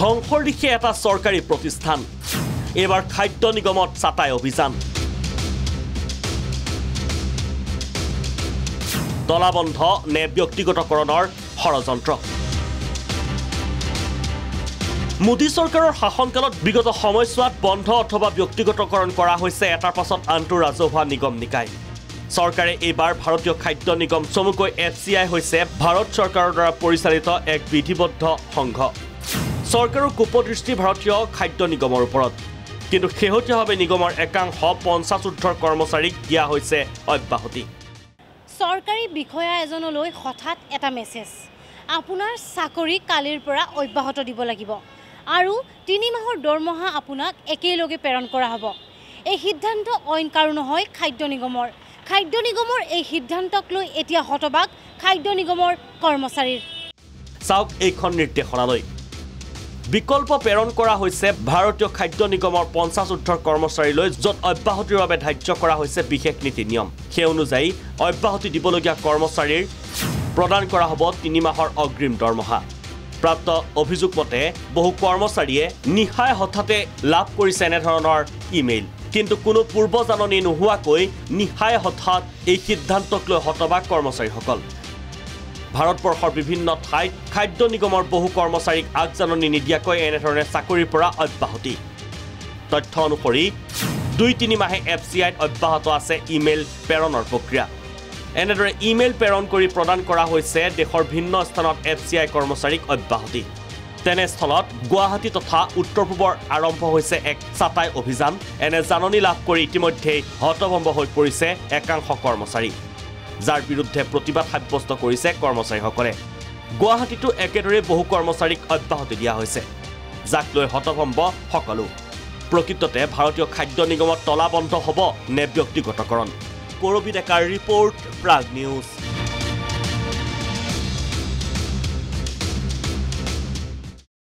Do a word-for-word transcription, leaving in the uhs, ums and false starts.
ধ্বংসৰ দিশে এটা চৰকাৰী প্ৰতিষ্ঠান এবাৰ খাদ্য নিগমত ছাটাই অভিযান তলাবন্ধ নে ব্যক্তিগতকৰণৰ ষড়যন্ত্ৰ মোদী চৰকাৰৰ শাসনকালত বিগত সময়ছোৱাত বন্ধ অথবা ব্যক্তিগতকৰণ কৰা হৈছে এটাৰ পাছত আনটো ৰাজহুৱা নিগম নিকায় চৰকাৰে এইবাৰ ভাৰতীয় খাদ্য নিগম চমুকৈ এফ চি আই হৈছে ভাৰত চৰকাৰৰ দ্বাৰা পৰিচালিত এক বিধিবদ্ধ সংঘ চৰকাৰৰ কুপদৃষ্টি ভাৰতীয় খাদ্য নিগমৰ ওপৰত কিন্তু শেহতীয়াভাৱে নিগমৰ একাংশ পঞ্চাছ ঊৰ্ধৰ কৰ্মচাৰীক দিয়া হৈছে অব্যাহতি চৰকাৰী বিষয়া এজনলৈ হঠাৎ এটা মেছেজ আপোনাৰ চাকৰি কালিৰ পৰা অব্যাহত দিব লাগিব আৰু তিনি মাহৰ দৰমহা আপোনাক একেলগে প্ৰেৰণ কৰা হ'ব এই সিদ্ধান্ত অইন কাৰো নহয় খাদ্য নিগমৰ খাদ্য নিগমৰ এই সিদ্ধান্তক লৈ এতিয়া হতবাক খাদ্য নিগমৰ কৰ্মচাৰীৰ চাওক এইখন নিৰ্দেশনালৈ বিকল্প প্ৰেৰণ কৰা হৈছে ভাৰতীয় খাদ্য নিগমৰ পঞ্চাছ ঊৰ্ধৰ কৰ্মচাৰীলৈ য'ত অব্যাহতিৰ বাবে ধাৰ্য কৰা হৈছে বিশেষ নীতি নিয়ম সেই অনুযায়ী অব্যাহতি দিবলগীয়া কৰ্মচাৰীৰ প্ৰদান কৰা হ'ব তিনি মাহৰ অগ্ৰিম দৰমহা প্ৰাপ্ত অভিযোগ মতে বহু কৰ্মচাৰীয়ে নিশাই হঠাতে লাভ কৰিছে এনেধৰণৰ ইমেইল কিন্তু কোনো পূৰ্ব জাননী নোহোৱাকৈ নিশাই হঠাৎ এই সিদ্ধান্তক লৈ হতবাক কৰ্মচাৰীসকল ভাৰতবৰ্ষৰ বিভিন্ন ঠাইত খাদ্য নিগমৰ বহু কৰ্মচাৰীক আগজাননী নিদিয়াকৈ এনেধৰণে চাকৰিৰ পৰা অব্যাহতি তথ্য অনুসৰি দুই তিনি মাহে এফ চি আইত অব্যাহত আছে ইমেইল প্ৰেৰণৰ প্ৰক্ৰিয়া এনেদৰে ইমেইল প্ৰেৰণ কৰি প্ৰদান কৰা হৈছে দেশৰ ভিন্ন স্থানত এফ চি আই কৰ্মচাৰীক অব্যাহতি তেনেস্থলত গুৱাহাটী তথা উত্তৰ পূবৰ আৰম্ভ হৈছে এক ছাটাই অভিযান এনে জাননী লাভ কৰি ইতিমধ্যে হতভম্ব হৈ পৰিছে একাংশ কৰ্মচাৰী যাৰ বিৰুদ্ধে প্ৰতিবাদ সাব্যস্ত কৰিছে কৰ্মচাৰীসকলে গুৱাহাটীতো একেদৰে বহু কৰ্মচাৰীক অব্যাহতি দিয়া হৈছে যাক লৈ হতভম্ব সকলো প্ৰকৃততে ভাৰতীয় খাদ্য নিগমত তলাবন্ধ হ'ব নে ব্যক্তিগতকৰণ কৰবি ডেকাৰ ৰিপৰ্ট প্ৰাগ নিউজ